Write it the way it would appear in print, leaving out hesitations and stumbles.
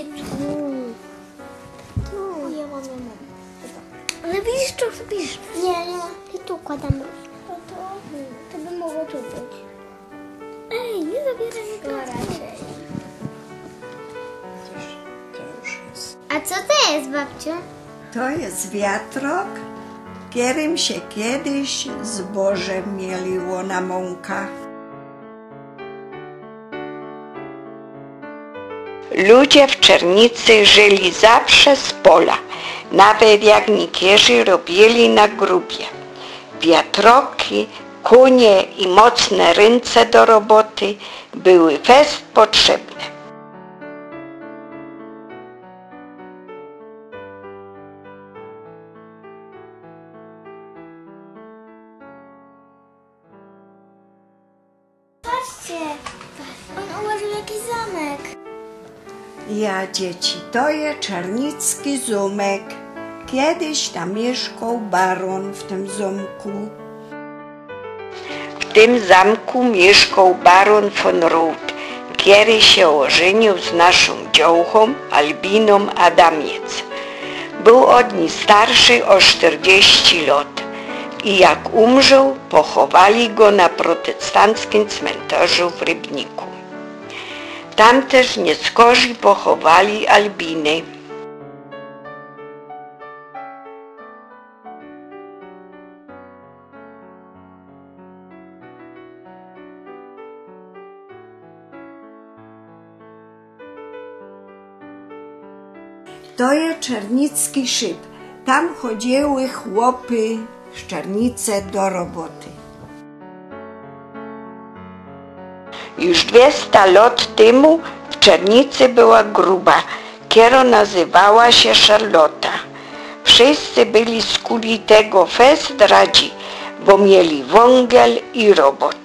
Ja mam. Ale widzisz, to wpisz. Nie. I tu układamy. To by mogło tu być. Ej, nie zabieraj go raczej. To już jest. A co to jest, babciu? To jest wiatrok, którym się kiedyś zboże mieliło na mąkach. Ludzie w Czernicy żyli zawsze z pola, nawet jak niekierzy robili na grubie. Wiatroki, konie i mocne ręce do roboty były fest potrzebne. Patrzcie, on ułożył jakiś zamek. Ja, dzieci, to jest czernicki zamek. Kiedyś tam mieszkał baron w tym zamku. W tym zamku mieszkał baron von Roth, który się ożenił z naszą działką Albiną Adamiec. Był od niej starszy o 40 lat i jak umrzał, pochowali go na protestanckim cmentarzu w Rybniku. Tam też nieskorzy pochowali Albinę. To jest czernicki szyb. Tam chodziły chłopy z Czernicy do roboty. Już 200 lat temu w Czernicy była gruba, która nazywała się Szarlota. Wszyscy byli z kuli tego fest radzi, bo mieli węgiel i robot.